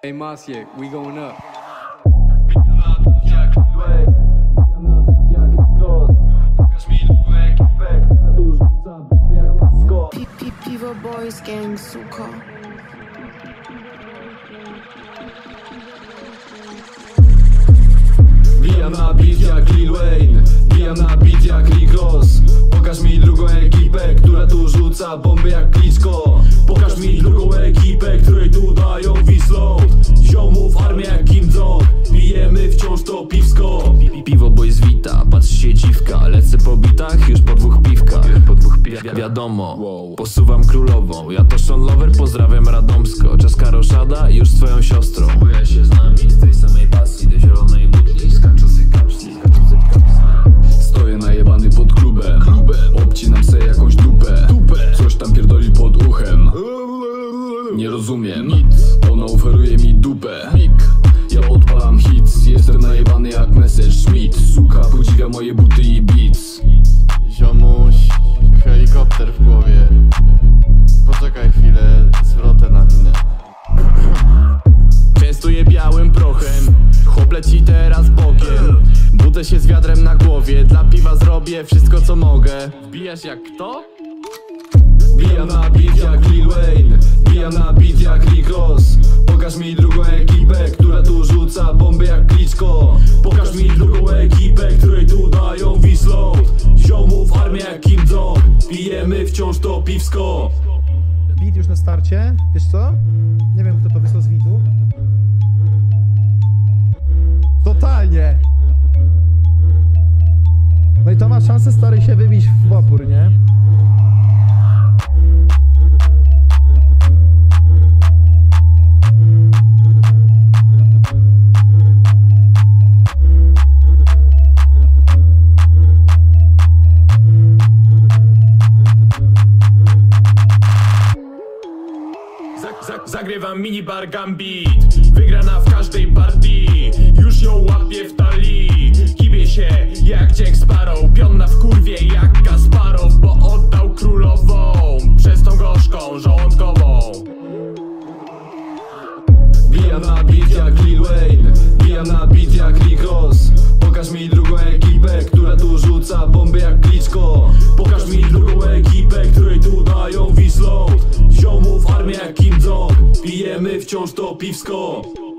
Hey Masiek, we going up. Piwo Boys Gang, suko. Bijam na beat jak Lil Wayne, bijam na beat jak Rick Ross. Pokaż mi drugą ekipę, która tu rzuca bomby jak Klitschko. Pokaż mi drugą ekipę, której tu dają Wisload. Ziomów armię jak Kim Jong, pijemy wciąż to piwsko. Piwo Boys wita, patrz się dziwka. Lecę po bitach, już po dwóch piwkach. Wiadomo, posuwam królową. Ja to Sean Lover, pozdrawiam Radomsko. Czeska roszada, już z twoją siostrą. Spójrz się z nami, z tej samej pasji. Do zielonej butli, skaczących kapsli. Stoję najebany pod klubem, obcinam se jakąś dupę. Coś tam pierdoli pod uchem. Nie rozumiem nic, ona oferuje mi dupę. Ja odpalam hits, jestem najebany jak Messerschmitt. Suka podziwia moje buty i beats. Ziomuś, helikopter w głowie. Poczekaj chwilę, zwrotę na winę. Częstuję białym prochem, chłop leci teraz bokiem. Budzę się z wiadrem na głowie, dla piwa zrobię wszystko co mogę. Wbijasz jak kto? Bijam na beat jak Lil Wayne, bijam na beat jak Rick Ross. Pokaż mi drugą ekipę, która tu rzuca bomby jak Klitschko. Pokaż mi drugą ekipę, której tu dają Wisload. Ziomów armię jak Kim Jong, pijemy wciąż to piwsko. Beat już na starcie, wiesz co? Nie wiem, kto to wysłał z widzów. Totalnie! No i to ma szansę, stary, się wybić w opór, nie? Zagrywam minibar Gambit, wygrana w każdej partii. Już ją łapię w talii. Kibię się jak Jack Sparrow, pionna w kurwie jak Kasparow, bo oddał królową przez tą gorzką żołądkową. Bijam na beat jak Lil Wayne, bijam na beat jak Rick Ross. Pokaż mi drugą ekipę, która tu rzuca bomby jak Klitschko. Pokaż mi drugą ekipę, której tu dają Wisload. Ziomów armię jak Kim Jong, pijemy wciąż to piwsko.